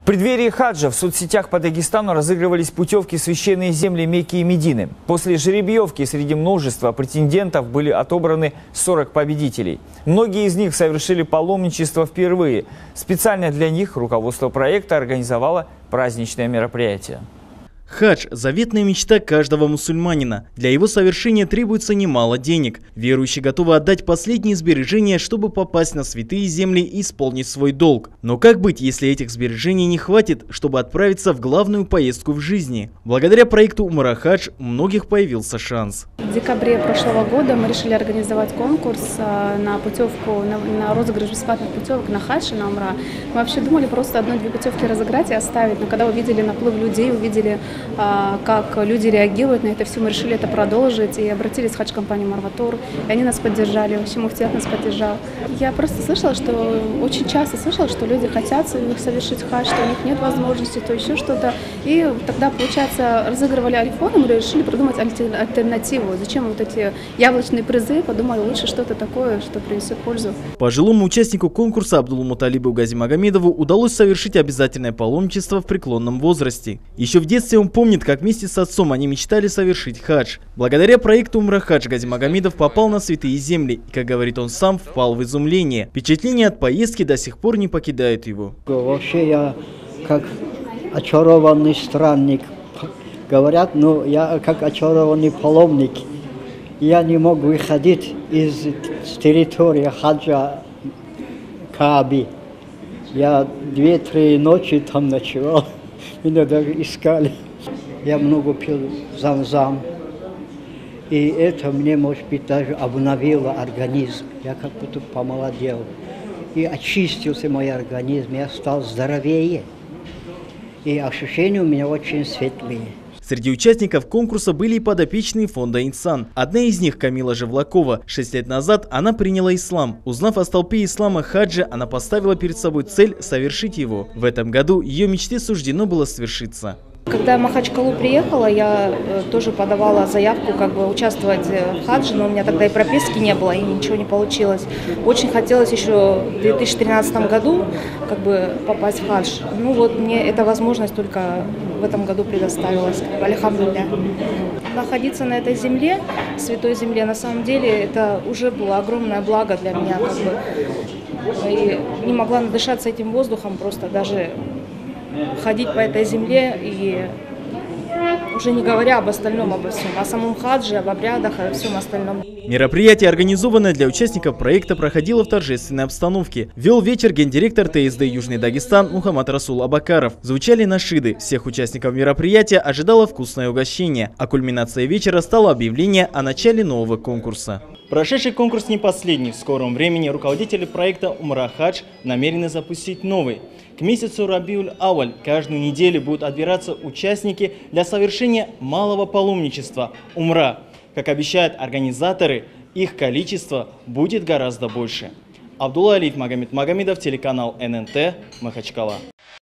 В преддверии хаджа в соцсетях по Дагестану разыгрывались путевки в священные земли Мекки и Медины. После жеребьевки среди множества претендентов были отобраны 40 победителей. Многие из них совершили паломничество впервые. Специально для них руководство проекта организовало праздничное мероприятие. Хадж – заветная мечта каждого мусульманина. Для его совершения требуется немало денег. Верующие готовы отдать последние сбережения, чтобы попасть на святые земли и исполнить свой долг. Но как быть, если этих сбережений не хватит, чтобы отправиться в главную поездку в жизни? Благодаря проекту «Умра Хадж» у многих появился шанс. В декабре прошлого года мы решили организовать конкурс на путевку, на розыгрыш бесплатных путевок на хадж и на умра. Мы вообще думали просто 1-2 путевки разыграть и оставить, но когда увидели наплыв людей, увидели, как люди реагируют на это все, мы решили это продолжить и обратились в хадж-компанию Марватур, и они нас поддержали, вообще муфтият нас поддержал. Я просто слышала, очень часто слышала, что люди хотят совершить хадж, что у них нет возможности, то еще что-то. И тогда, получается, разыгрывали айфоны, мы решили придумать альтернативу. Зачем вот эти яблочные призы? Подумали, лучше что-то такое, что принесет пользу. Пожилому участнику конкурса Абдулмуталибу Газимагомедову удалось совершить обязательное паломничество в преклонном возрасте. Еще в детстве он помнит, как вместе с отцом они мечтали совершить хадж. Благодаря проекту «Умра Хадж» Газимагомедов попал на святые земли и, как говорит он сам, впал в изумление. Впечатления от поездки до сих пор не покидают его. Вообще я как очарованный странник. Говорят, но я как очарованный паломник. Я не мог выходить из территории хаджа Кааби. Я 2-3 ночи там ночевал. Меня даже искали. Я много пил зам-зам. И это мне, может быть, даже обновило организм. Я как будто помолодел. И очистился мой организм. Я стал здоровее. И ощущения у меня очень светлые. Среди участников конкурса были и подопечные фонда «Инсан». Одна из них, Камила Живлакова. 6 лет назад она приняла ислам. Узнав о столпе ислама хаджа, она поставила перед собой цель совершить его. В этом году ее мечте суждено было свершиться. Когда я в Махачкалу приехала, я тоже подавала заявку участвовать в хадже, но у меня тогда и прописки не было, и ничего не получилось. Очень хотелось еще в 2013 году попасть в хадж. Ну вот мне эта возможность только в этом году предоставилась. Альхамдулилля. Находиться на этой земле, святой земле, на самом деле это уже было огромное благо для меня. И не могла надышаться этим воздухом, просто даже ходить по этой земле, и уже не говоря об остальном, обо всем, о самом хадже, об обрядах, о всем остальном. Мероприятие, организованное для участников проекта, проходило в торжественной обстановке. Вел вечер гендиректор ТСД «Южный Дагестан» Мухаммад Расул Абакаров. Звучали нашиды. Всех участников мероприятия ожидало вкусное угощение. А кульминацией вечера стало объявление о начале нового конкурса. Прошедший конкурс не последний. В скором времени руководители проекта «Умра Хадж» намерены запустить новый. К месяцу Рабиуль-Ауаль каждую неделю будут отбираться участники для совершения малого паломничества – умра. Как обещают организаторы, их количество будет гораздо больше. Абдулла Алиев, Магомед Магомедов, телеканал ННТ, Махачкала.